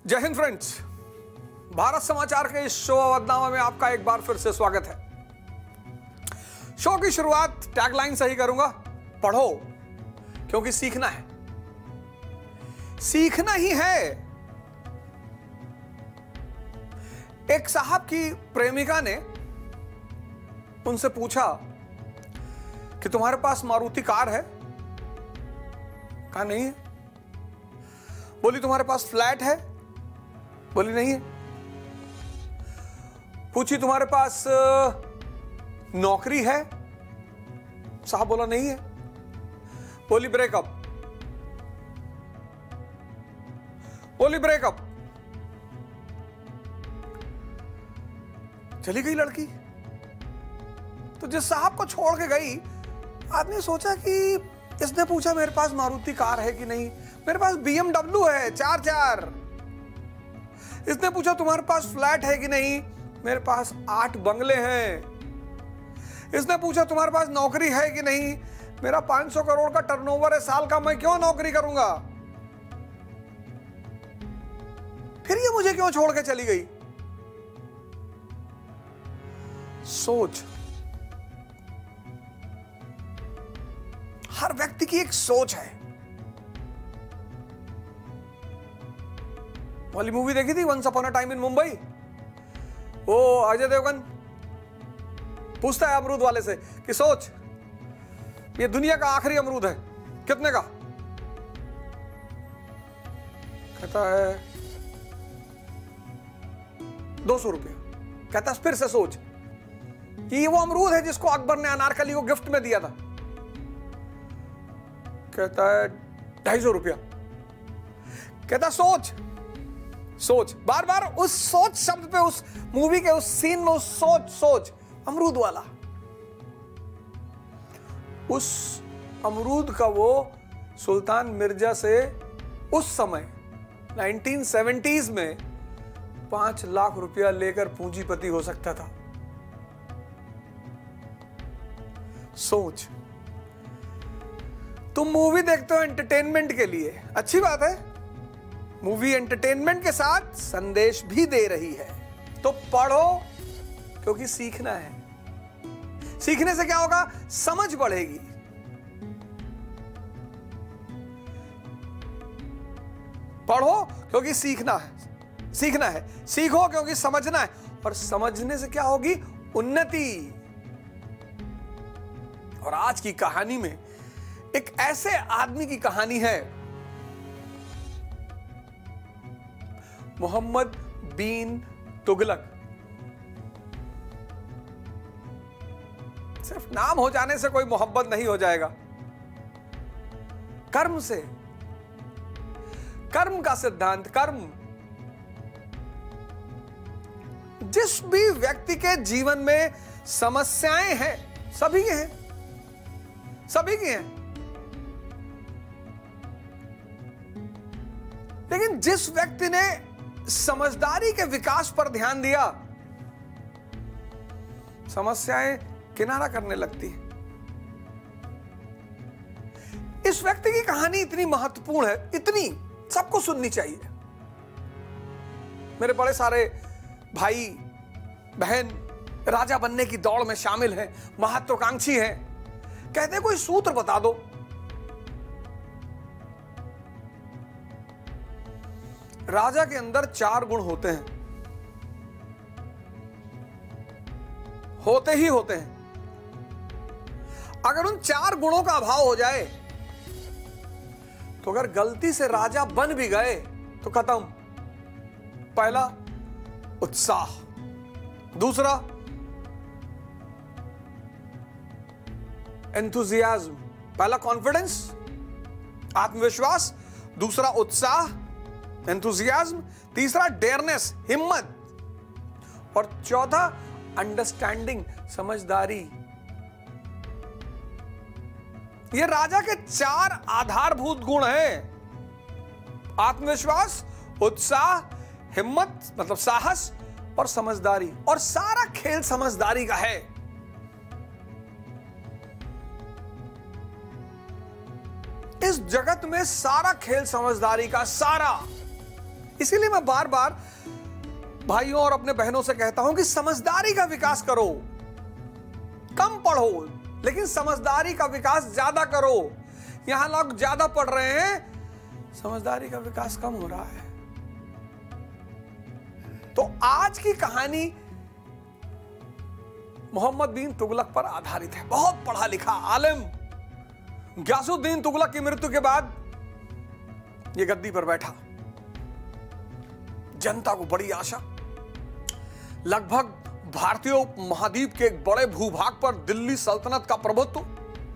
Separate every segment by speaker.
Speaker 1: जय हिंद फ्रेंड्स, भारत समाचार के इस शो अवधनामा में आपका एक बार फिर से स्वागत है। शो की शुरुआत टैगलाइन से ही करूंगा, पढ़ो क्योंकि सीखना है, सीखना ही है। एक साहब की प्रेमिका ने उनसे पूछा कि तुम्हारे पास मारुति कार है? कहा नहीं है। बोली तुम्हारे पास फ्लैट है? बोली नहीं है। पूछी तुम्हारे पास नौकरी है? साहब बोला नहीं है। बोली ब्रेकअप? बोली ब्रेकअप। चली गई लड़की। तो जिस साहब को छोड़ के गई, आदमी सोचा कि इसने पूछा मेरे पास मारुति कार है कि नहीं, मेरे पास BMW है 4x4। इसने पूछा तुम्हारे पास फ्लैट है कि नहीं, मेरे पास 8 बंगले हैं। इसने पूछा तुम्हारे पास नौकरी है कि नहीं, मेरा 500 करोड़ का टर्नओवर है साल का, मैं क्यों नौकरी करूंगा? फिर ये मुझे क्यों छोड़ के चली गई? सोच। हर व्यक्ति की एक सोच है। वाली मूवी देखी थी once upon a time in Mumbai? वो अजय देवगन पूछता है अमरूद वाले से कि सोच, ये दुनिया का आखिरी अमरूद है, कितने का? कहता है 200 रुपया। कहता है फिर से सोच कि ये वो अमरूद है जिसको अकबर ने अनारकली को गिफ्ट में दिया था। कहता है 250 रुपया। कहता सोच सोच, बार बार उस सोच शब्द पे, उस मूवी के उस सीन में उस सोच सोच, अमरूद वाला। उस अमरूद का वो सुल्तान मिर्जा से उस समय 1970s में 5 लाख रुपया लेकर पूंजीपति हो सकता था। सोच। तुम मूवी देखते हो एंटरटेनमेंट के लिए, अच्छी बात है। मूवी एंटरटेनमेंट के साथ संदेश भी दे रही है, तो पढ़ो क्योंकि सीखना है। सीखने से क्या होगा? समझ बढ़ेगी। पढ़ो क्योंकि सीखना है, सीखना है। सीखो क्योंकि समझना है, और समझने से क्या होगी? उन्नति। और आज की कहानी में एक ऐसे आदमी की कहानी है, मोहम्मद बिन तुगलक। सिर्फ नाम हो जाने से कोई मोहब्बत नहीं हो जाएगा। कर्म से, कर्म का सिद्धांत, कर्म। जिस भी व्यक्ति के जीवन में समस्याएं हैं, सभी के हैं, सभी की हैं, लेकिन जिस व्यक्ति ने समझदारी के विकास पर ध्यान दिया, समस्याएं किनारा करने लगती हैं। इस व्यक्ति की कहानी इतनी महत्वपूर्ण है, इतनी सबको सुननी चाहिए। मेरे बड़े सारे भाई बहन राजा बनने की दौड़ में शामिल हैं, महत्वाकांक्षी हैं। कहते कोई सूत्र बता दो। राजा के अंदर 4 गुण होते हैं, होते ही होते हैं। अगर उन 4 गुणों का अभाव हो जाए, तो अगर गलती से राजा बन भी गए तो खत्म। पहला उत्साह, दूसरा एंथुजियाज्म। पहला कॉन्फिडेंस, आत्मविश्वास, दूसरा उत्साह एंथुजियाज्म, तीसरा डेयरनेस, हिम्मत, और चौथा अंडरस्टैंडिंग, समझदारी। ये राजा के 4 आधारभूत गुण हैं। आत्मविश्वास, उत्साह, हिम्मत मतलब साहस, और समझदारी। और सारा खेल समझदारी का है। इस जगत में सारा खेल समझदारी का, सारा। इसीलिए मैं बार बार भाइयों और अपने बहनों से कहता हूं कि समझदारी का विकास करो, कम पढ़ो लेकिन समझदारी का विकास ज्यादा करो। यहां लोग ज्यादा पढ़ रहे हैं, समझदारी का विकास कम हो रहा है। तो आज की कहानी मोहम्मद बिन तुगलक पर आधारित है। बहुत पढ़ा लिखा आलिम गियासुद्दीन तुगलक की मृत्यु के बाद यह गद्दी पर बैठा। जनता को बड़ी आशा, लगभग भारतीय उपमहाद्वीप के एक बड़े भूभाग पर दिल्ली सल्तनत का प्रभुत्व,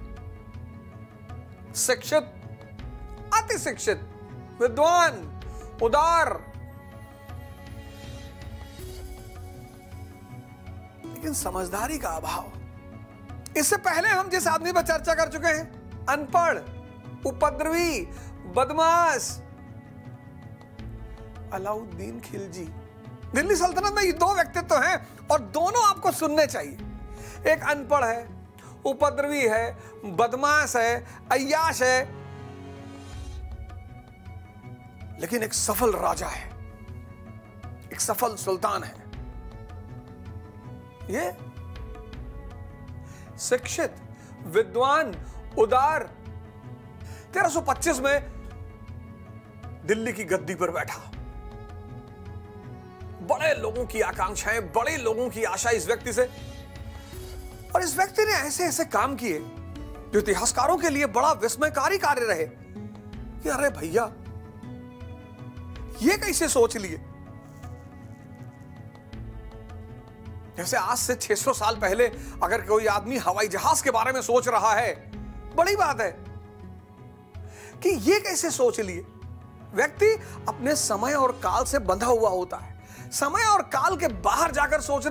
Speaker 1: शिक्षित, अति शिक्षित, विद्वान, उदार, लेकिन समझदारी का अभाव। इससे पहले हम जिस आदमी पर चर्चा कर चुके हैं, अनपढ़, उपद्रवी, बदमाश, अलाउद्दीन खिलजी। दिल्ली सल्तनत में ये दो व्यक्तित्व हैं और दोनों आपको सुनने चाहिए। एक अनपढ़ है, उपद्रवी है, बदमाश है, अय्याश है, लेकिन एक सफल राजा है, एक सफल सुल्तान है। ये शिक्षित, विद्वान, उदार, 1325 में दिल्ली की गद्दी पर बैठा। बड़े लोगों की आकांक्षाएं, बड़े लोगों की आशा इस व्यक्ति से, और इस व्यक्ति ने ऐसे ऐसे काम किए जो इतिहासकारों के लिए बड़ा विस्मयकारी कार्य रहे कि अरे भैया ये कैसे सोच लिए। जैसे आज से 600 साल पहले अगर कोई आदमी हवाई जहाज के बारे में सोच रहा है, बड़ी बात है कि ये कैसे सोच लिए। व्यक्ति अपने समय और काल से बंधा हुआ होता है। समय और काल के बाहर जाकर सोचना।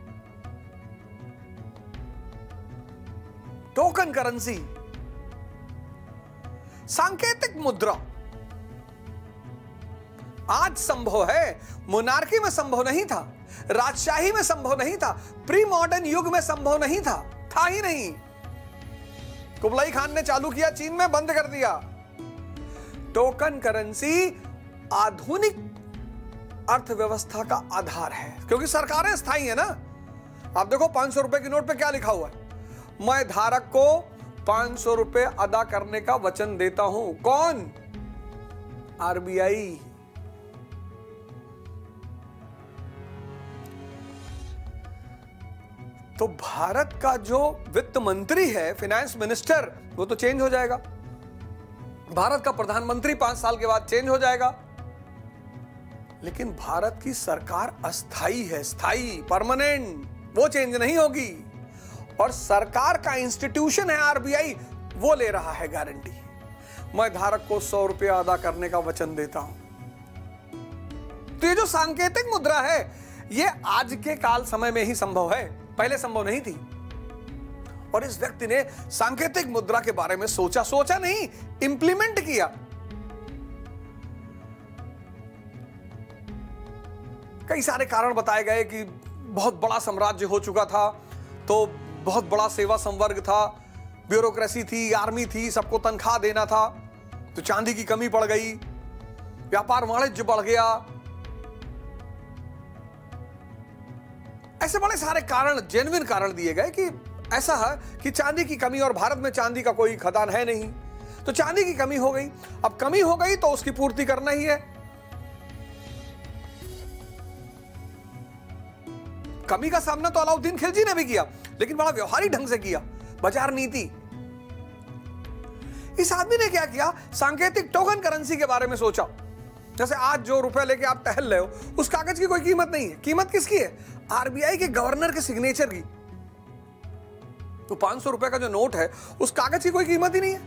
Speaker 1: टोकन करेंसी, सांकेतिक मुद्रा आज संभव है, मोनार्की में संभव नहीं था, राजशाही में संभव नहीं था, प्री मॉडर्न युग में संभव नहीं था ही नहीं। कुबलाई खान ने चालू किया, चीन में बंद कर दिया। टोकन करेंसी आधुनिक अर्थव्यवस्था का आधार है, क्योंकि सरकारें स्थायी है ना। आप देखो 500 रुपए की नोट पे क्या लिखा हुआ है, मैं धारक को 500 रुपए अदा करने का वचन देता हूं। कौन? आरबीआई। तो भारत का जो वित्त मंत्री है, फाइनेंस मिनिस्टर, वो तो चेंज हो जाएगा। भारत का प्रधानमंत्री 5 साल के बाद चेंज हो जाएगा। लेकिन भारत की सरकार अस्थाई है, स्थाई, परमानेंट, वो चेंज नहीं होगी। और सरकार का इंस्टीट्यूशन है आरबीआई, वो ले रहा है गारंटी, मैं धारक को 100 रुपया अदा करने का वचन देता हूं। तो ये जो सांकेतिक मुद्रा है, ये आज के काल समय में ही संभव है, पहले संभव नहीं थी। और इस व्यक्ति ने सांकेतिक मुद्रा के बारे में सोचा नहीं, इंप्लीमेंट किया। कई सारे कारण बताए गए कि बहुत बड़ा साम्राज्य हो चुका था, तो बहुत बड़ा सेवा संवर्ग था, ब्यूरोक्रेसी थी, आर्मी थी, सबको तनख्वाह देना था, तो चांदी की कमी पड़ गई, व्यापार वाणिज्य बढ़ गया। ऐसे बड़े सारे कारण, जेन्युइन कारण दिए गए कि ऐसा है कि चांदी की कमी, और भारत में चांदी का कोई खदान है नहीं, तो चांदी की कमी हो गई। अब कमी हो गई तो उसकी पूर्ति करना ही है। कमी का सामना तो अलाउद्दीन खिलजी ने भी किया, लेकिन बड़ा व्यवहारिक ढंग से किया, बाजार नीति। इस आदमी ने क्या किया, सांकेतिक टोकन करेंसी के बारे में सोचा। जैसे आज जो रुपए लेके आप टहल रहे हो, उस कागज की कोई कीमत नहीं है। कीमत किसकी है? आरबीआई के गवर्नर के सिग्नेचर की। तो 500 रुपए का जो नोट है, उस कागज की कोई कीमत ही नहीं है।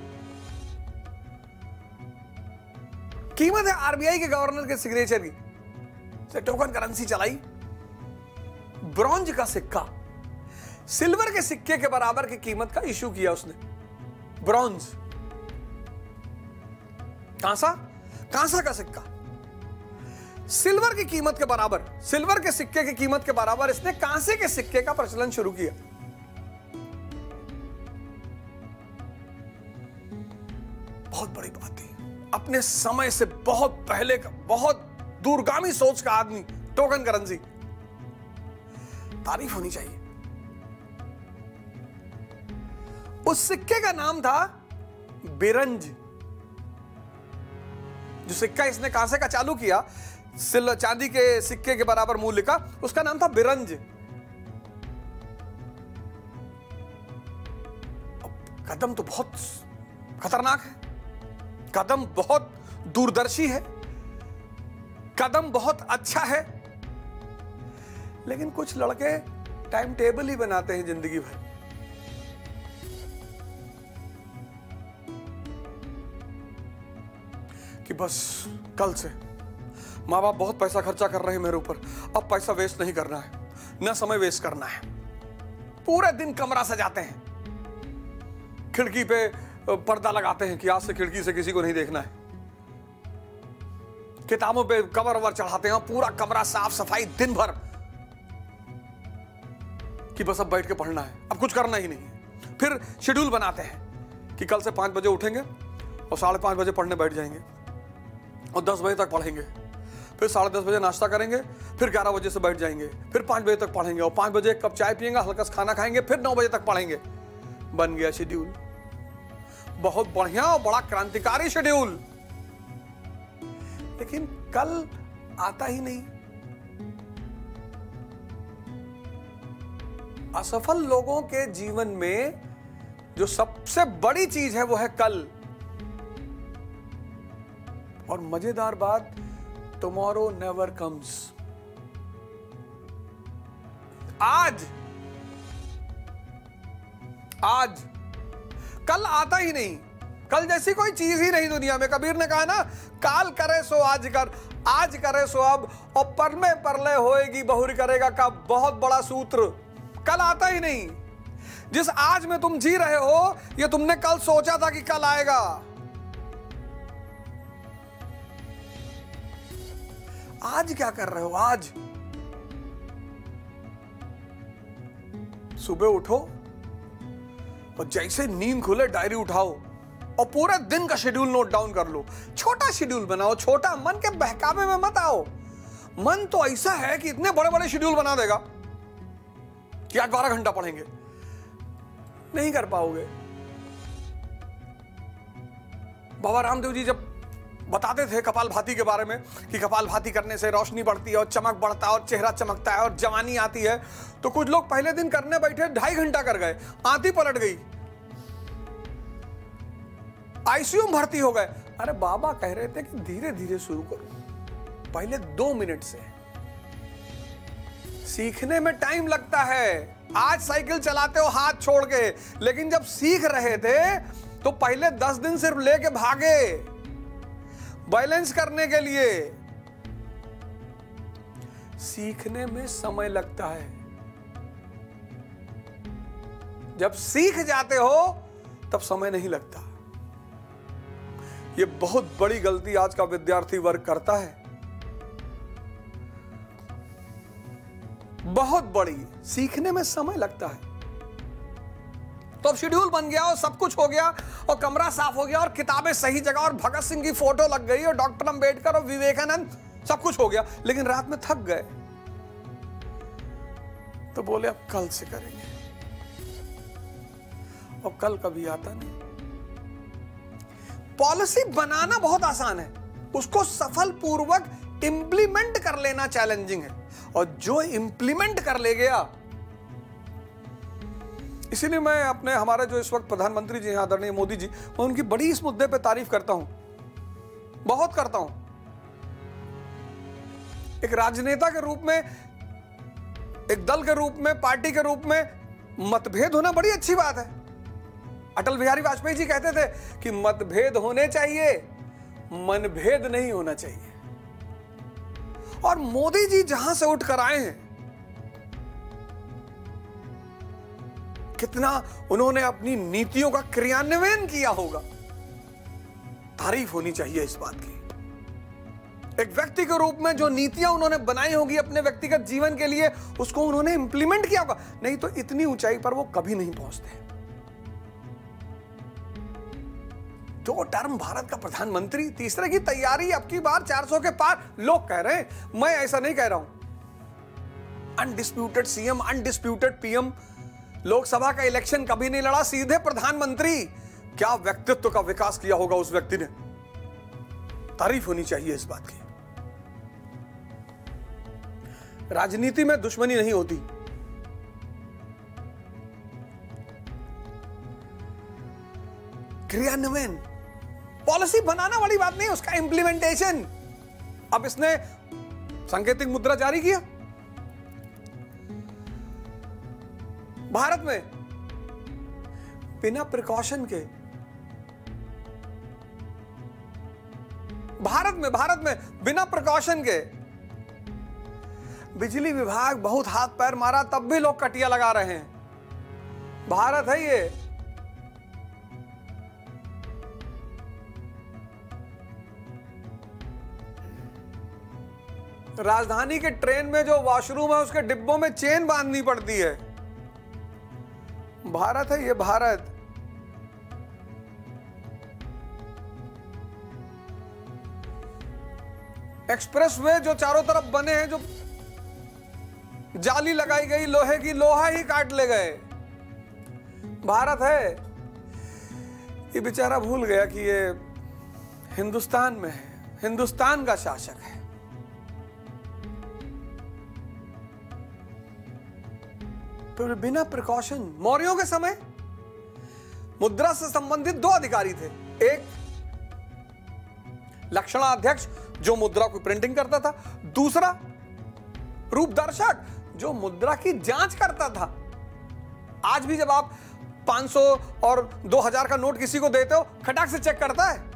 Speaker 1: कीमत है आरबीआई के गवर्नर के सिग्नेचर की। से टोकन करेंसी चलाई। ब्रॉन्ज का सिक्का सिल्वर के सिक्के के बराबर की कीमत का इशू किया उसने। ब्रॉन्ज, कांसा का सिक्का सिल्वर की कीमत के बराबर, सिल्वर के सिक्के की कीमत के बराबर इसने कांसे के सिक्के का प्रचलन शुरू किया। बहुत बड़ी बात थी, अपने समय से बहुत पहले का, बहुत दूरगामी सोच का आदमी, टोकन करेंसी, तारीफ होनी चाहिए। उस सिक्के का नाम था बिरंज। जो सिक्का इसने कांसे का चालू किया, चांदी के सिक्के के बराबर मूल्य का, उसका नाम था बिरंज। कदम तो बहुत खतरनाक है, कदम बहुत दूरदर्शी है, कदम बहुत अच्छा है, लेकिन कुछ लड़के टाइम टेबल ही बनाते हैं जिंदगी भर। कि बस कल से माँ बाप बहुत पैसा खर्चा कर रहे हैं मेरे ऊपर, अब पैसा वेस्ट नहीं करना है, ना समय वेस्ट करना है। पूरे दिन कमरा सजाते हैं, खिड़की पे पर्दा लगाते हैं कि आज से खिड़की से किसी को नहीं देखना है, किताबों पे कवर ववर चढ़ाते हैं, पूरा कमरा साफ सफाई दिन भर, कि बस अब बैठ के पढ़ना है, अब कुछ करना ही नहीं है। फिर शेड्यूल बनाते हैं कि कल से 5 बजे उठेंगे और 5:30 बजे पढ़ने बैठ जाएंगे और 10 बजे तक पढ़ेंगे, फिर 10:30 बजे नाश्ता करेंगे, फिर 11 बजे से बैठ जाएंगे, फिर 5 बजे तक पढ़ेंगे और 5 बजे 1 कप चाय पिएंगे, हल्का सा खाना खाएंगे, फिर 9 बजे तक पढ़ेंगे। बन गया शेड्यूल, बहुत बढ़िया और बड़ा क्रांतिकारी शेड्यूल। लेकिन कल आता ही नहीं। असफल लोगों के जीवन में जो सबसे बड़ी चीज है वो है कल। और मजेदार बात, टुमारो नेवर कम्स। आज कल आता ही नहीं। कल जैसी कोई चीज ही नहीं दुनिया में। कबीर ने कहा ना, काल करे सो आज कर, आज करे सो अब, और परले परले होएगी बहुरी करेगा का बहुत बड़ा सूत्र। कल आता ही नहीं। जिस आज में तुम जी रहे हो, ये तुमने कल सोचा था कि कल आएगा। आज क्या कर रहे हो? आज सुबह उठो और जैसे नींद खुले डायरी उठाओ और पूरे दिन का शेड्यूल नोट डाउन कर लो। छोटा शेड्यूल बनाओ, छोटा। मन के बहकावे में मत आओ। मन तो ऐसा है कि इतने बड़े बड़े शेड्यूल बना देगा कि आज 12 घंटा पढ़ेंगे, नहीं कर पाओगे। बाबा रामदेव जी जब बताते थे कपालभाति के बारे में कि कपालभाति करने से रोशनी बढ़ती है और चमक बढ़ता है और चेहरा चमकता है और जवानी आती है, तो कुछ लोग पहले दिन करने बैठे 2.5 घंटा कर गए, आंधी पलट गई, आईसीयू में भर्ती हो गए। अरे बाबा कह रहे थे कि धीरे धीरे शुरू करो, पहले 2 मिनट से। सीखने में टाइम लगता है। आज साइकिल चलाते हो हाथ छोड़ के, लेकिन जब सीख रहे थे तो पहले 10 दिन सिर्फ लेके भागे बैलेंस करने के लिए। सीखने में समय लगता है। जब सीख जाते हो तब समय नहीं लगता। यह बहुत बड़ी गलती आज का विद्यार्थी वर्ग करता है, बहुत बड़ी। सीखने में समय लगता है। तो अब शेड्यूल बन गया और सब कुछ हो गया और कमरा साफ हो गया और किताबें सही जगह और भगत सिंह की फोटो लग गई और डॉक्टर अंबेडकर और विवेकानंद, सब कुछ हो गया, लेकिन रात में थक गए तो बोले अब कल से करेंगे। और कल कभी आता नहीं। पॉलिसी बनाना बहुत आसान है, उसको सफलपूर्वक इंप्लीमेंट कर लेना चैलेंजिंग है। और जो इंप्लीमेंट कर ले गया, इसीलिए मैं अपने हमारे जो इस वक्त प्रधानमंत्री जी हैं आदरणीय मोदी जी, मैं उनकी बड़ी इस मुद्दे पे तारीफ करता हूं, बहुत करता हूं। एक राजनेता के रूप में, एक दल के रूप में, पार्टी के रूप में मतभेद होना बड़ी अच्छी बात है। अटल बिहारी वाजपेयी जी कहते थे कि मतभेद होने चाहिए, मनभेद नहीं होना चाहिए। और मोदी जी जहां से उठकर आए हैं, कितना उन्होंने अपनी नीतियों का क्रियान्वयन किया होगा, तारीफ होनी चाहिए इस बात की। एक व्यक्ति के रूप में जो नीतियां उन्होंने बनाई होगी अपने व्यक्तिगत जीवन के लिए, उसको उन्होंने इंप्लीमेंट किया होगा, नहीं तो इतनी ऊंचाई पर वो कभी नहीं पहुंचते। 2 टर्म भारत का प्रधानमंत्री, तीसरे की तैयारी, अब की बार 400 के पार। लोग कह रहे हैं, मैं ऐसा नहीं कह रहा हूं। Undisputed CM, undisputed PM, Lok Sabha का इलेक्शन कभी नहीं लड़ा, सीधे प्रधानमंत्री। क्या व्यक्तित्व का विकास किया होगा उस व्यक्ति ने, तारीफ होनी चाहिए इस बात की। राजनीति में दुश्मनी नहीं होती, क्रियान्वयन, पॉलिसी बनाना बड़ी बात नहीं, उसका इंप्लीमेंटेशन। अब इसने सांकेतिक मुद्रा जारी किया भारत में बिना प्रिकॉशन के। भारत में बिना प्रिकॉशन के। बिजली विभाग बहुत हाथ पैर मारा, तब भी लोग कटिया लगा रहे हैं। भारत है ये। राजधानी के ट्रेन में जो वॉशरूम है उसके डिब्बों में चेन बांधनी पड़ती है। भारत है ये, भारत। एक्सप्रेसवे जो चारों तरफ बने हैं, जो जाली लगाई गई लोहे की, लोहा ही काट ले गए। भारत है। ये बेचारा भूल गया कि ये हिंदुस्तान में है, हिंदुस्तान का शासक है। तो बिना प्रिकॉशन, मौर्यों के समय मुद्रा से संबंधित 2 अधिकारी थे। एक लक्षणाध्यक्ष जो मुद्रा की प्रिंटिंग करता था, दूसरा रूपदर्शक जो मुद्रा की जांच करता था। आज भी जब आप 500 और 2000 का नोट किसी को देते हो, खटाक से चेक करता है।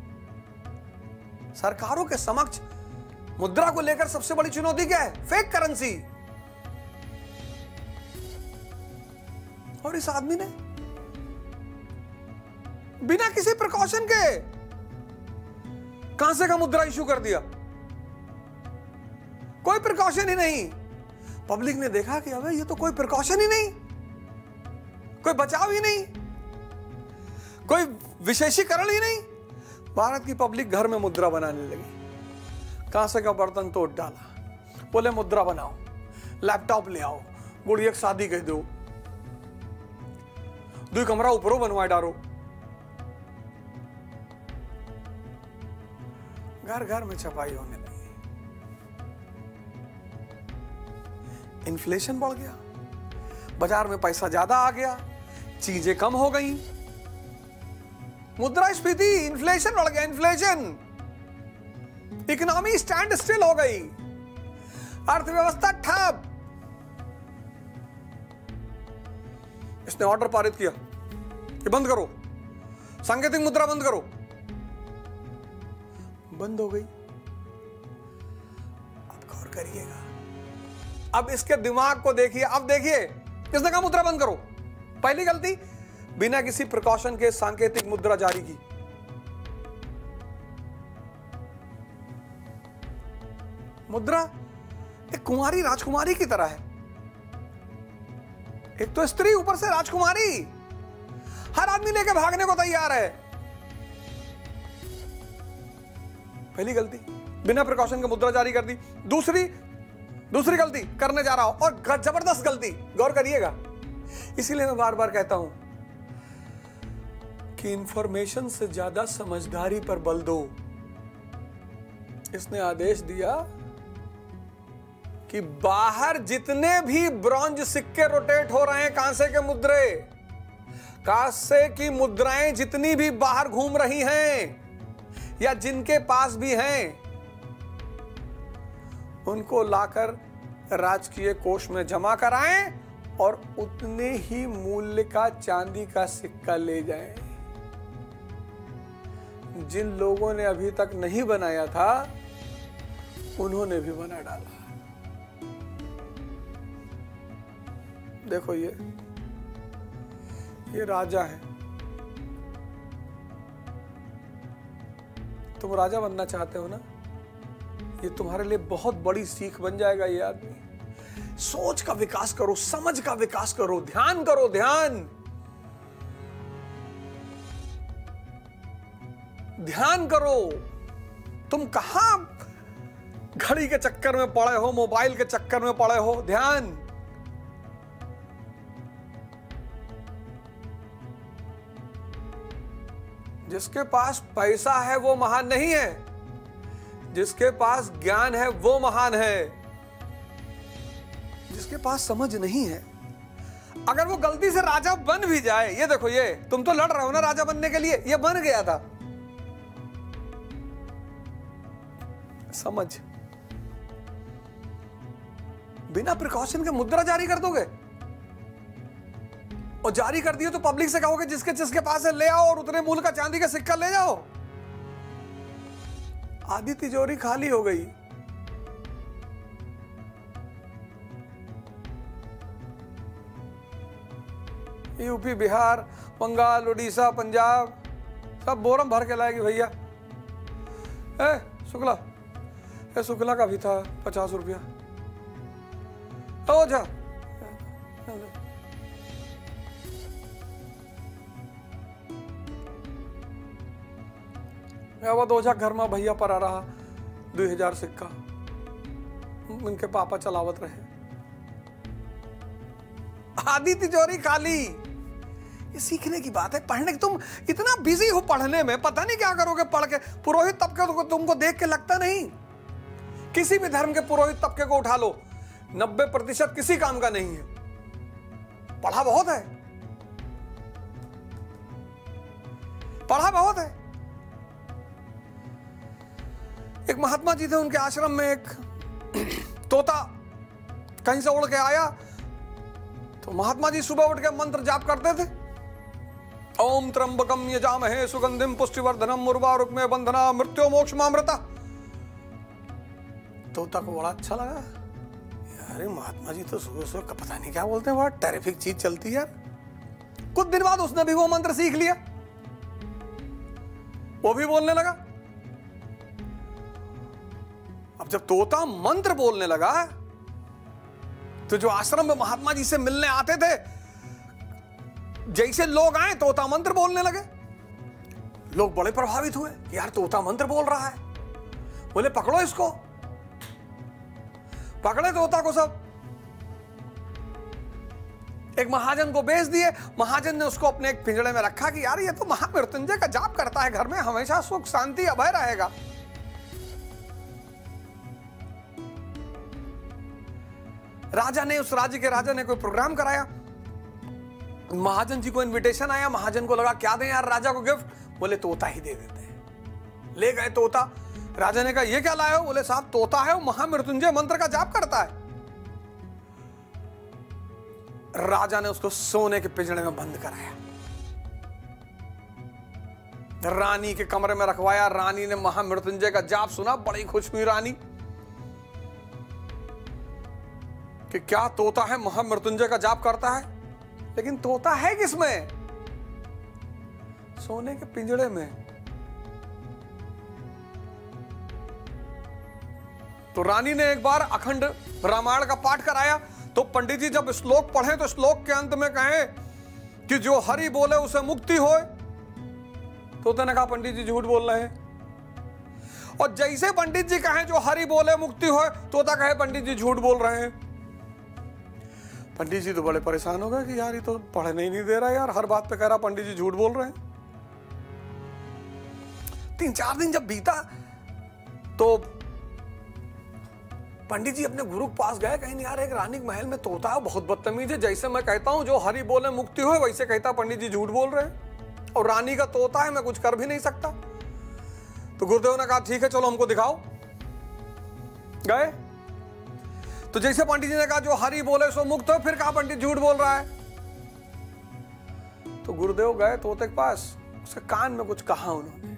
Speaker 1: सरकारों के समक्ष मुद्रा को लेकर सबसे बड़ी चुनौती क्या है? Fake currency. और इस आदमी ने बिना किसी प्रिकॉशन के कहां से का मुद्रा इशू कर दिया, कोई प्रिकॉशन ही नहीं। पब्लिक ने देखा कि अबे ये तो कोई प्रिकॉशन ही नहीं, कोई बचाव ही नहीं, कोई विशेषीकरण ही नहीं। भारत की पब्लिक घर में मुद्रा बनाने लगी। कांसे का बर्तन तोड़ डाला, बोले मुद्रा बनाओ, लैपटॉप ले आओ, गुड़िया की शादी कह दो, 2 कमरा ऊपरों बनवाए डारो। घर घर में छपाई होने लगी। इन्फ्लेशन बढ़ गया, बाजार में पैसा ज्यादा आ गया, चीजें कम हो गई, मुद्रास्फीति, इन्फ्लेशन बढ़ गया, इन्फ्लेशन, इकोनॉमी स्टैंड स्टिल हो गई, अर्थव्यवस्था ठप। इसने ऑर्डर पारित किया कि बंद करो, सांकेतिक मुद्रा बंद करो। बंद हो गई। अब गौर करिएगा, अब इसके दिमाग को देखिए। अब देखिए, इसने कहा मुद्रा बंद करो। पहली गलती, बिना किसी प्रिकॉशन के सांकेतिक मुद्रा जारी की। मुद्रा एक कुंवारी राजकुमारी की तरह है। एक तो स्त्री, ऊपर से राजकुमारी, हर आदमी लेके भागने को तैयार है। पहली गलती, बिना प्रिकॉशन के मुद्रा जारी कर दी। दूसरी गलती करने जा रहा हूं, और जबरदस्त गलती, गौर करिएगा। इसीलिए मैं बार बार कहता हूं कि इंफॉर्मेशन से ज्यादा समझदारी पर बल दो। इसने आदेश दिया कि बाहर जितने भी ब्रॉन्ज सिक्के रोटेट हो रहे हैं, कांसे के मुद्रे, कांसे की मुद्राएं जितनी भी बाहर घूम रही हैं या जिनके पास भी हैं, उनको लाकर राजकीय कोष में जमा कराएं और उतने ही मूल्य का चांदी का सिक्का ले जाएं। जिन लोगों ने अभी तक नहीं बनाया था, उन्होंने भी बना डाला। देखो, ये राजा है। तुम राजा बनना चाहते हो ना, ये तुम्हारे लिए बहुत बड़ी सीख बन जाएगा। ये आदमी, सोच का विकास करो, समझ का विकास करो, ध्यान करो, ध्यान। ध्यान करो। तुम कहां घड़ी के चक्कर में पड़े हो, मोबाइल के चक्कर में पड़े हो। ध्यान। जिसके पास पैसा है वो महान नहीं है, जिसके पास ज्ञान है वो महान है। जिसके पास समझ नहीं है, अगर वो गलती से राजा बन भी जाए, ये देखो, ये तुम तो लड़ रहे हो ना राजा बनने के लिए, ये बन गया था। समझ। बिना प्रिकॉशन के मुद्रा जारी कर दोगे, और जारी कर दिए तो पब्लिक से कहोगे जिसके जिसके पास है ले आओ और उतने मूल का चांदी का सिक्का ले जाओ। आधी तिजोरी खाली हो गई। यूपी, बिहार, बंगाल, उड़ीसा, पंजाब सब बोरम भर के लाएगी भैया। शुक्ला का भी था 50 रुपया। हो जा। ओझा घर में भैया पर आ रहा 2000 सिक्का, उनके पापा चलावत रहे। आधी तिजोरी खाली। ये सीखने की बात है, पढ़ने की। तुम इतना बिजी हो पढ़ने में, पता नहीं क्या करोगे पढ़ के। पुरोहित तबके को तुमको देख के लगता नहीं। किसी भी धर्म के पुरोहित तबके को उठा लो, 90% किसी काम का नहीं है। पढ़ा बहुत है, पढ़ा बहुत है। एक महात्मा जी थे, उनके आश्रम में एक तोता कहीं से उड़ के आया। तो महात्मा जी सुबह उठ के मंत्र जाप करते थे। ओम त्र्यंबकम यजामहे सुगंधिम पुष्टिवर्धनम उर्वारुकमे बंधना मृत्यो मोक्षमामृता। तोता को बड़ा अच्छा लगा। यार महात्मा जी तो सुबह सुबह पता नहीं क्या बोलते हैं, बड़ा टेरिफिक चीज चलती है यार। कुछ दिन बाद उसने भी वो मंत्र सीख लिया, वो भी बोलने लगा। अब जब तोता मंत्र बोलने लगा, तो जो आश्रम में महात्मा जी से मिलने आते थे, जैसे लोग आए तोता मंत्र बोलने लगे। लोग बड़े प्रभावित हुए, यार तोता मंत्र बोल रहा है। बोले पकड़ो इसको। पकड़े तोता को सब, एक महाजन को बेच दिए। महाजन ने उसको अपने एक पिंजड़े में रखा कि यार ये तो महामृत्युंजय का जाप करता है, घर में हमेशा सुख शांति अभय रहेगा। राजा ने, उस राज्य के राजा ने कोई प्रोग्राम कराया। महाजन जी को इनविटेशन आया। महाजन को लगा क्या दें यार राजा को गिफ्ट। बोले तोता ही दे देते हैं। ले गए तोता। राजा ने कहा ये क्या लाए हो। बोले साहब तोता है, वो महामृत्युंजय मंत्र का जाप करता है। राजा ने उसको सोने के पिंजड़े में बंद कराया, रानी के कमरे में रखवाया। रानी ने महामृत्युंजय का जाप सुना, बड़ी खुश हुई रानी कि क्या तोता है महामृत्युंजय का जाप करता है। लेकिन तोता है किसमें? सोने के पिंजड़े में। तो रानी ने एक बार अखंड रामायण का पाठ कराया। तो पंडित जी जब श्लोक पढ़े तो श्लोक के अंत में कहें कि जो हरि बोले उसे मुक्ति होए। तोते ने कहा पंडित जी झूठ बोल रहे हैं। और जैसे पंडित जी कहें जो हरि बोले मुक्ति होए, तोता कहे पंडित जी झूठ बोल रहे हैं। पंडित जी तो बड़े परेशान हो गए कि यार ये तो पढ़ने ही नहीं दे रहा यार, हर बात पे कह रहा पंडित जी झूठ बोल रहे हैं। 3-4 दिन जब बीता तो पंडित जी अपने गुरु के पास गए। कहीं यार एक रानी के महल में तोता है, बहुत बदतमीज है। जैसे मैं कहता हूं जो हरि बोले मुक्ति हो, वैसे कहता पंडित जी झूठ बोल रहे हैं। और रानी का तोता है, मैं कुछ कर भी नहीं सकता। तो गुरुदेव ने कहा ठीक है चलो हमको दिखाओ। गए तो जैसे पंडित जी ने कहा जो हरि बोले सो मुक्त हो, फिर कहा पंडित झूठ बोल रहा है। तो गुरुदेव गए तोते के पास, उसके कान में कुछ कहा उन्होंने।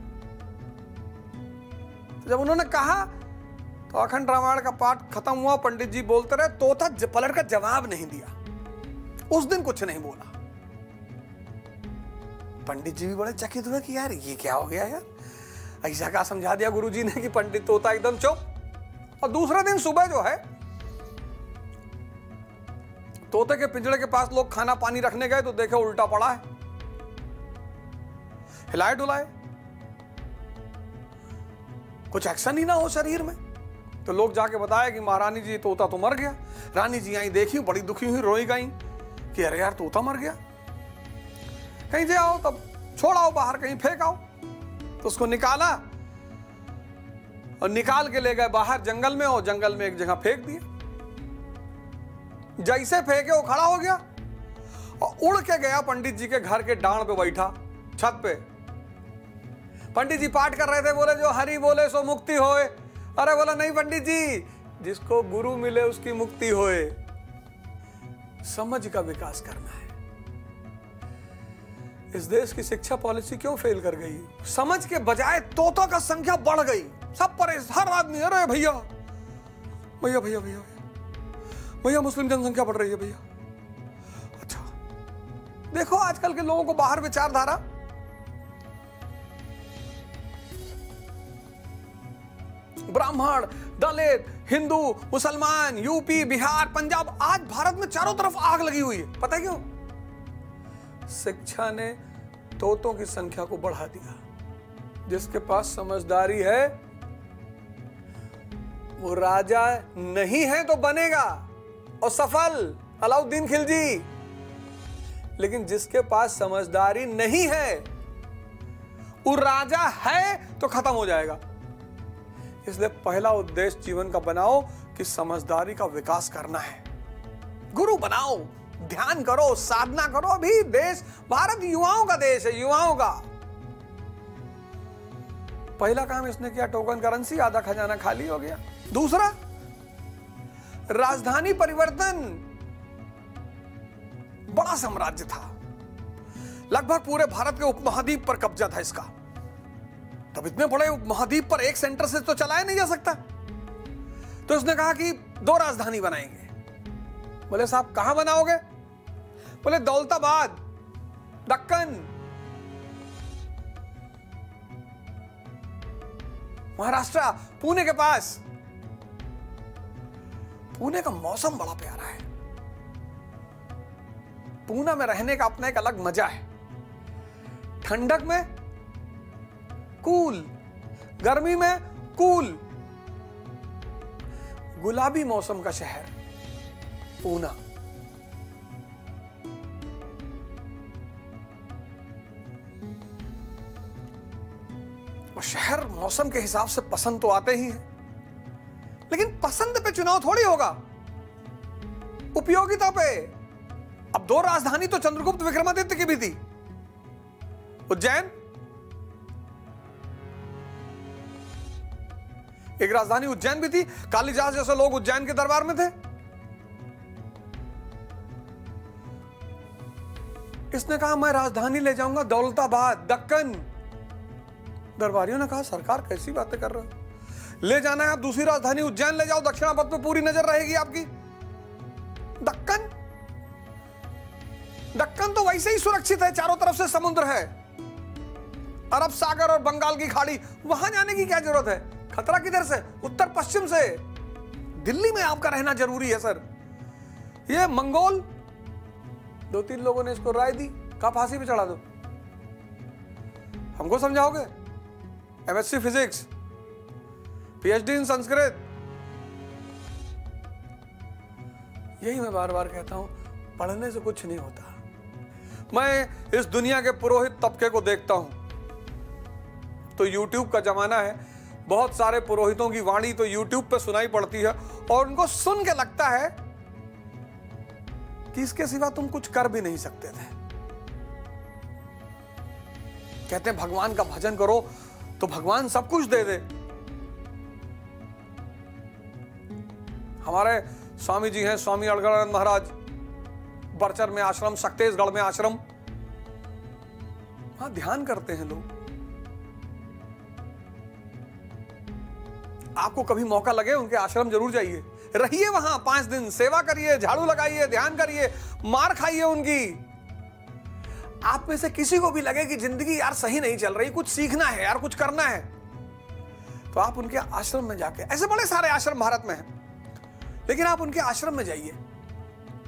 Speaker 1: तो जब उन्होंने कहा तो अखंड रामायण का पाठ खत्म हुआ। पंडित जी बोलते रहे, तोता पलट का जवाब नहीं दिया। उस दिन कुछ नहीं बोला। पंडित जी भी बड़े चकित हुए कि यार ये क्या हो गया यार, ऐसा क्या समझा दिया गुरुजी ने कि पंडित तोता एकदम चुप। और दूसरे दिन सुबह जो है तोते के पिंजड़े के पास लोग खाना पानी रखने गए तो देखे उल्टा पड़ा है। हिलाए डुलाए कुछ एक्शन ही ना हो शरीर में। तो लोग जाके बताया कि महारानी जी तोता तो मर गया। रानी जी आई, देखी, बड़ी दुखी हुई, रोई गई कि अरे यार तोता मर गया, कहीं से आओ, तब छोड़ाओ बाहर, कहीं फेंक आओ। तो उसको निकाला और निकाल के ले गए बाहर जंगल में, और जंगल में एक जगह फेंक दिया। जैसे फेंके वो खड़ा हो गया और उड़ के गया पंडित जी के घर के डांड पे बैठा, छत पे। पंडित जी पाठ कर रहे थे, बोले जो हरि बोले सो मुक्ति होए। अरे बोला नहीं पंडित जी, जिसको गुरु मिले उसकी मुक्ति होए। समझ का विकास करना है। इस देश की शिक्षा पॉलिसी क्यों फेल कर गई? समझ के बजाय तोतों का संख्या बढ़ गई। सब परेशान, हर आदमी, अरे भैया भैया भैया भैया भैया मुस्लिम जनसंख्या बढ़ रही है भैया। अच्छा देखो आजकल के लोगों को बाहर विचारधारा, ब्राह्मण, दलित, हिंदू, मुसलमान, यूपी, बिहार, पंजाब, आज भारत में चारों तरफ आग लगी हुई है। पता है क्यों? शिक्षा ने तोतों की संख्या को बढ़ा दिया। जिसके पास समझदारी है वो राजा नहीं है तो बनेगा और सफल, अलाउद्दीन खिलजी। लेकिन जिसके पास समझदारी नहीं है वो राजा है तो खत्म हो जाएगा। इसलिए पहला उद्देश्य जीवन का बनाओ कि समझदारी का विकास करना है। गुरु बनाओ, ध्यान करो, साधना करो। अभी देश, भारत युवाओं का देश है, युवाओं का। पहला काम इसने किया टोकन करेंसी, आधा खजाना खाली हो गया। दूसरा, राजधानी परिवर्तन। बड़ा साम्राज्य था, लगभग पूरे भारत के उपमहाद्वीप पर कब्जा था इसका। तब इतने बड़े उपमहाद्वीप पर एक सेंटर से तो चलाया नहीं जा सकता। तो उसने कहा कि 2 राजधानी बनाएंगे। बोले साहब कहां बनाओगे? बोले दौलताबाद, दक्कन, महाराष्ट्र, पुणे के पास। पुणे का मौसम बड़ा प्यारा है। पुणे में रहने का अपना एक अलग मजा है। ठंडक में कूल, गर्मी में कूल, गुलाबी मौसम का शहर पुणे। और शहर मौसम के हिसाब से पसंद तो आते ही हैं, लेकिन पसंद पे चुनाव थोड़ी होगा, उपयोगिता पे। अब 2 राजधानी तो चंद्रगुप्त विक्रमादित्य की भी थी। उज्जैन, एक राजधानी उज्जैन भी थी। कालिदास जैसे लोग उज्जैन के दरबार में थे। इसने कहा मैं राजधानी ले जाऊंगा दौलताबाद, दक्कन। दरबारियों ने कहा सरकार कैसी बातें कर रहे हो, ले जाना है आप दूसरी राजधानी उज्जैन ले जाओ, दक्षिणापथ पे पूरी नजर रहेगी आपकी। दक्कन, दक्कन तो वैसे ही सुरक्षित है, चारों तरफ से समुद्र है, अरब सागर और बंगाल की खाड़ी, वहां जाने की क्या जरूरत है? खतरा किधर से? उत्तर पश्चिम से। दिल्ली में आपका रहना जरूरी है सर। ये मंगोल, 2-3 लोगों ने इसको राय दी, कहा फांसी पे चढ़ा दो। हमको समझाओगे? MSc physics, PhD in Sanskrit. यही मैं बार बार कहता हूं, पढ़ने से कुछ नहीं होता। मैं इस दुनिया के पुरोहित तबके को देखता हूं, तो YouTube का जमाना है, बहुत सारे पुरोहितों की वाणी तो YouTube पे सुनाई पड़ती है और उनको सुन के लगता है कि इसके सिवा तुम कुछ कर भी नहीं सकते थे। कहते हैं भगवान का भजन करो तो भगवान सब कुछ दे दे। हमारे स्वामी जी हैं, स्वामी अड़गड़ानंद महाराज, बरचर में आश्रम, सक्तेशगढ़ में आश्रम, वहां ध्यान करते हैं लोग। आपको कभी मौका लगे उनके आश्रम जरूर जाइए, रहिए वहां 5 दिन, सेवा करिए, झाड़ू लगाइए, ध्यान करिए, मार खाइए उनकी। आप में से किसी को भी लगे कि जिंदगी यार सही नहीं चल रही, कुछ सीखना है यार, कुछ करना है, तो आप उनके आश्रम में जाके, ऐसे बड़े सारे आश्रम भारत में हैं, लेकिन आप उनके आश्रम में जाइए,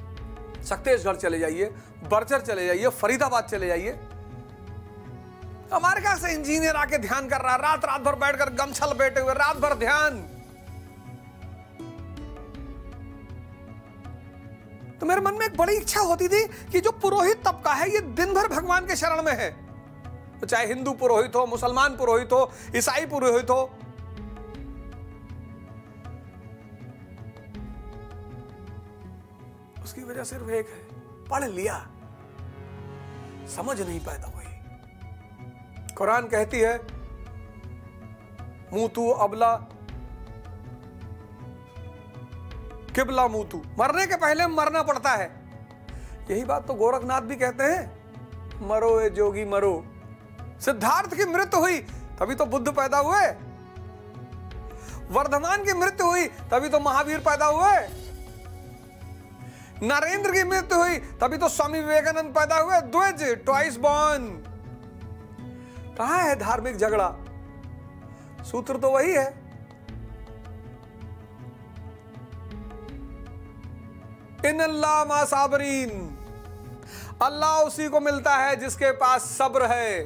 Speaker 1: सक्तेशगढ़ चले जाइए, बरचर चले जाइए, फरीदाबाद चले जाइए, अमेरिका से इंजीनियर आके ध्यान कर रहा, रात रात भर बैठकर गमछा लपेटे हुए रात भर ध्यान। तो मेरे मन में एक बड़ी इच्छा होती थी कि जो पुरोहित तबका है ये दिन भर भगवान के शरण में है, तो चाहे हिंदू पुरोहित हो, मुसलमान पुरोहित हो, ईसाई पुरोहित हो, उसकी वजह सिर्फ एक है, पढ़ लिया, समझ नहीं पैदा हुई। कुरान कहती है मूतू अबला किबला मूतू, मरने के पहले मरना पड़ता है। यही बात तो गोरखनाथ भी कहते हैं, मरो ए जोगी मरो। सिद्धार्थ की मृत्यु हुई तभी तो बुद्ध पैदा हुए, वर्धमान की मृत्यु हुई तभी तो महावीर पैदा हुए, नरेंद्र की मृत्यु हुई तभी तो स्वामी विवेकानंद पैदा हुए। द्विज, ट्वाइस बॉर्न। कहां है धार्मिक झगड़ा? सूत्र तो वही है, इन अल्लाह मा साबरीन। अल्लाह उसी को मिलता है जिसके पास सब्र है।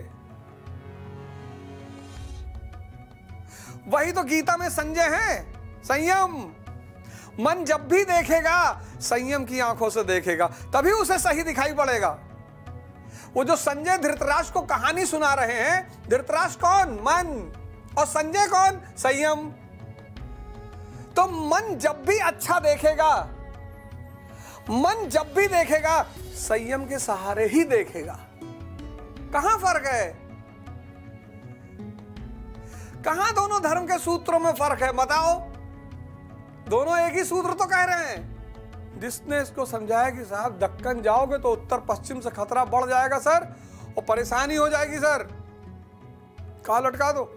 Speaker 1: वही तो गीता में संजय है, संयम। मन जब भी देखेगा संयम की आंखों से देखेगा, तभी उसे सही दिखाई पड़ेगा। वो जो संजय धृतराष्ट्र को कहानी सुना रहे हैं, धृतराष्ट्र कौन? मन। और संजय कौन? संयम। तो मन जब भी अच्छा देखेगा, मन जब भी देखेगा संयम के सहारे ही देखेगा। कहां फर्क है? कहां दोनों धर्म के सूत्रों में फर्क है? बताओ। दोनों एक ही सूत्र तो कह रहे हैं। जिसने इसको समझाया कि साहब दक्कन जाओगे तो उत्तर पश्चिम से खतरा बढ़ जाएगा सर, और परेशानी हो जाएगी सर, कहां लटका दो।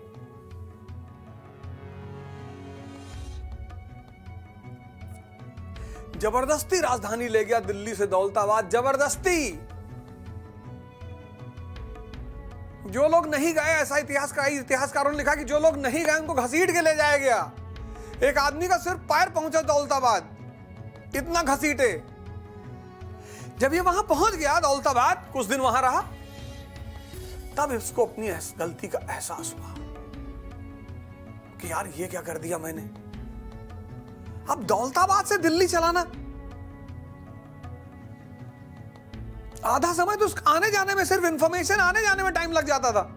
Speaker 1: जबरदस्ती राजधानी ले गया दिल्ली से दौलताबाद, जबरदस्ती। जो लोग नहीं गए, ऐसा इतिहासकारों ने लिखा कि जो लोग नहीं गए उनको घसीट के ले जाया गया। एक आदमी का सिर्फ पैर पहुंचा दौलताबाद, इतना घसीटे। जब ये वहां पहुंच गया दौलताबाद, कुछ दिन वहां रहा, तब इसको अपनी गलती का एहसास हुआ कि यार ये क्या कर दिया मैंने। अब दौलताबाद से दिल्ली चलाना, आधा समय तो आने जाने में, सिर्फ इंफॉर्मेशन आने जाने में टाइम लग जाता था।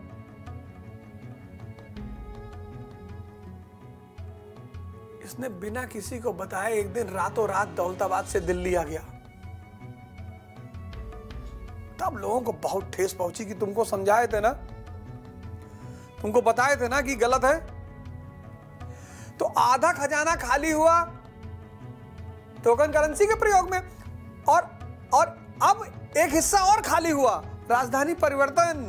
Speaker 1: इसने बिना किसी को बताए एक दिन रातों रात दौलताबाद से दिल्ली आ गया। तब लोगों को बहुत ठेस पहुंची कि तुमको समझाए थे ना, तुमको बताए थे ना कि गलत है। तो आधा खजाना खाली हुआ टोकन करेंसी के प्रयोग में, और अब एक हिस्सा और खाली हुआ, राजधानी परिवर्तन।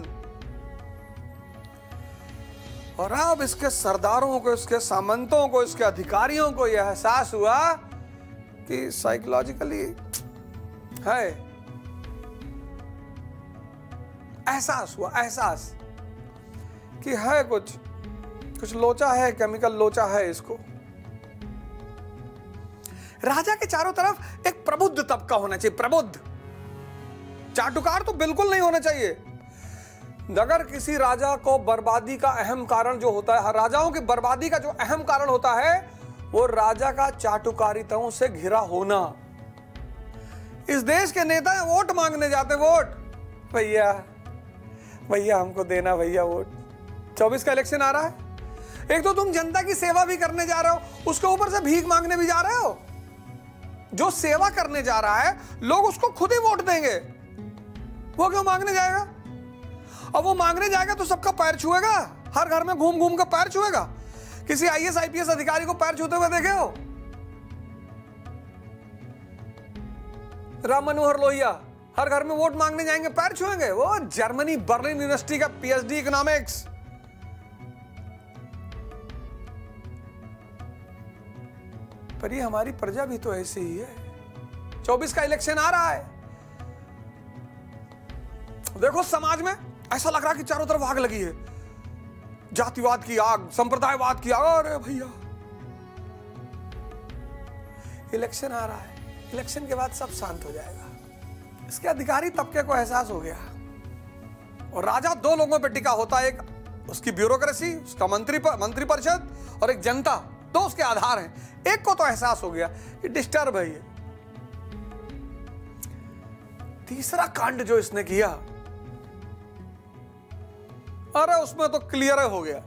Speaker 1: और अब इसके सरदारों को, इसके सामंतों को, इसके अधिकारियों को यह एहसास हुआ कि साइकोलॉजिकली है, एहसास हुआ, एहसास कि है कुछ लोचा है, केमिकल लोचा है इसको। राजा के चारों तरफ एक प्रबुद्ध तबका होना चाहिए, प्रबुद्ध। चाटुकार तो बिल्कुल नहीं होना चाहिए। अगर किसी राजा को बर्बादी का अहम कारण जो होता है, राजाओं की बर्बादी का जो अहम कारण होता है, वो राजा का चाटुकारिताओं से घिरा होना। इस देश के नेता वोट मांगने जाते, वोट भैया भैया हमको देना भैया वोट। 24 का इलेक्शन आ रहा है, एक तो तुम जनता की सेवा भी करने जा रहे हो, उसके ऊपर से भीख मांगने भी जा रहे हो। जो सेवा करने जा रहा है लोग उसको खुद ही वोट देंगे, वो क्यों मांगने जाएगा? अब वो मांगने जाएगा तो सबका पैर छुएगा, हर घर में घूम घूम कर पैर छुएगा। किसी IAS IPS अधिकारी को पैर छूते हुए देखे हो? राम मनोहर लोहिया हर घर में वोट मांगने जाएंगे, पैर छुएंगे। वो जर्मनी बर्लिन यूनिवर्सिटी का PhD इकोनॉमिक्स। पर ये हमारी प्रजा भी तो ऐसी ही है। 24 का इलेक्शन आ रहा है, देखो समाज में ऐसा लग रहा है कि चारों तरफ आग लगी है, जातिवाद की आग, संप्रदायवाद की आग। अरे भैया इलेक्शन आ रहा है, इलेक्शन के बाद सब शांत हो जाएगा। इसके अधिकारी तबके को एहसास हो गया, और राजा दो लोगों पर टिका होता है, एक उसकी ब्यूरोक्रेसी, उसका मंत्री परिषद, और एक जनता। दो उसके आधार हैं। एक को तो एहसास हो गया कि डिस्टर्ब है ये। तीसरा कांड जो इसने किया, अरे उसमें तो क्लियर हो गया,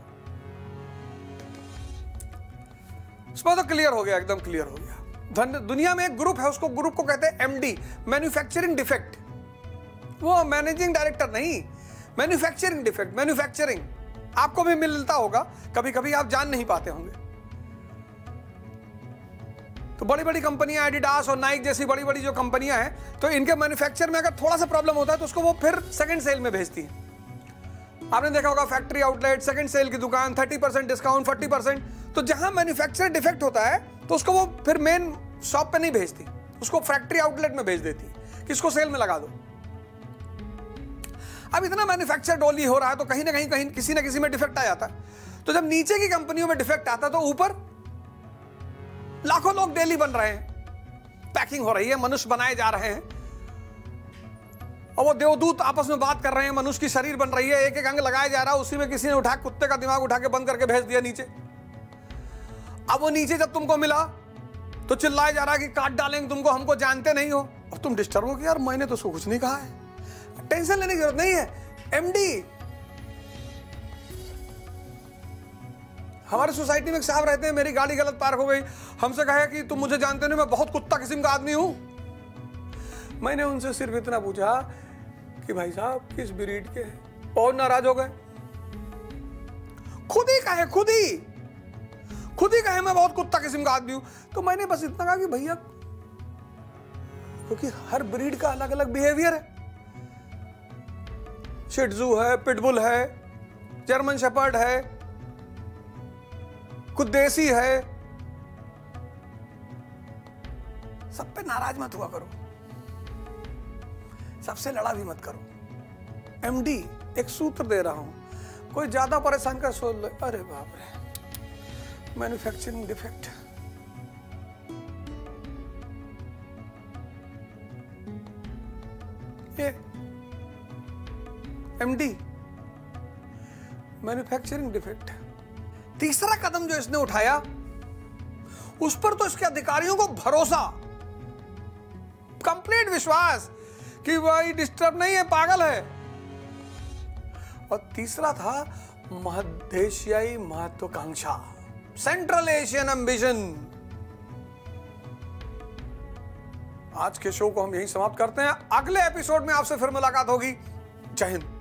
Speaker 1: उसमें तो क्लियर हो गया, एकदम क्लियर हो गया। दुनिया में एक ग्रुप है, उसको ग्रुप को कहते हैं एमडी, मैन्युफैक्चरिंग डिफेक्ट। वो मैनेजिंग डायरेक्टर नहीं, मैन्युफैक्चरिंग डिफेक्ट। मैन्युफैक्चरिंग आपको भी मिलता होगा, कभी कभी आप जान नहीं पाते होंगे। तो बड़ी बड़ी कंपनियां, एडिडास और नाइक जैसी बड़ी बड़ी जो कंपनियां हैं, तो इनके मैन्युफैक्चर में अगर थोड़ा सा प्रॉब्लम होता है तो उसको वो फिर सेकंड सेल में भेजती है। आपने देखा होगा फैक्ट्री आउटलेट, सेकंड सेल की दुकान, 30% डिस्काउंट, 40%। तो जहां मैन्युफैक्चर डिफेक्ट होता है तो उसको वो फिर मेन शॉप पे नहीं भेजती, उसको फैक्ट्री आउटलेट में भेज देती कि इसको सेल में लगा दो। अब इतना मैन्युफैक्चर डोली हो रहा है तो कहीं ना कहीं किसी ना किसी में डिफेक्ट आ जाता है। तो जब नीचे की कंपनियों में डिफेक्ट आता है तो ऊपर लाखों लोग डेली बन रहे हैं, पैकिंग हो रही है, मनुष्य बनाए जा रहे हैं, और वो देवदूत आपस में बात कर रहे हैं, मनुष्य की शरीर बन रही है, एक एक अंग लगाया जा रहा है। उसी में किसी ने उठा कुत्ते का दिमाग उठा के बंद करके भेज दिया नीचे। अब वो नीचे जब तुमको मिला तो चिल्लाया जा रहा है कि काट डालेंगे तुमको, हमको जानते नहीं हो। और तुम डिस्टर्ब हो कि यार मैंने तो उसको कुछ नहीं कहा है, टेंशन लेने की जरूरत नहीं है। एमडी, हमारी सोसाइटी में एक साहब रहते हैं, मेरी गाड़ी गलत पार्क हो गई, हमसे कहा कि तुम मुझे जानते नहीं, मैं बहुत कुत्ता किस्म का आदमी हूं। मैंने उनसे सिर्फ इतना पूछा कि भाई साहब किस ब्रीड के हैं, और नाराज हो गए। खुद ही कहे मैं बहुत कुत्ता किस्म का आदमी हूं। तो मैंने बस इतना कहा कि भैया, क्योंकि हर ब्रीड का अलग अलग बिहेवियर है। शिट्जू है, पिटबुल है, जर्मन शेपर्ड है, कुछ देसी है। सब पे नाराज मत हुआ करो, सबसे लड़ा भी मत करो। एमडी, एक सूत्र दे रहा हूं, कोई ज्यादा परेशान कर सोच ले, अरे बाप रे, मैन्युफैक्चरिंग डिफेक्ट। ये एमडी, मैन्युफैक्चरिंग डिफेक्ट। तीसरा कदम जो इसने उठाया, उस पर तो इसके अधिकारियों को भरोसा, कंप्लीट विश्वास कि भाई डिस्टर्ब नहीं है, पागल है। और तीसरा था महदेशियाई महत्वाकांक्षा, सेंट्रल एशियन एम्बिशन। आज के शो को हम यहीं समाप्त करते हैं। अगले एपिसोड में आपसे फिर मुलाकात होगी। जय हिंद।